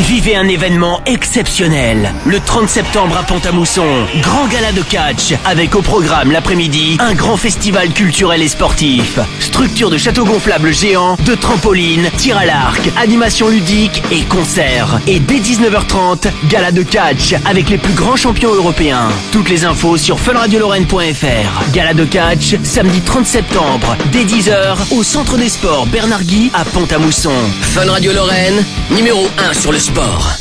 Vivez un événement exceptionnel. Le 30 septembre à Pont-à-Mousson, grand gala de catch avec au programme l'après-midi un grand festival culturel et sportif. Structure de château gonflable géant, de trampoline, tir à l'arc, animation ludique et concerts. Et dès 19h30, gala de catch avec les plus grands champions européens. Toutes les infos sur funradiolorraine.fr. Gala de catch, samedi 30 septembre, dès 10h, au Centre des Sports Bernard Guy à Pont-à-Mousson. Fun Radio Lorraine, numéro 1 sur le sport.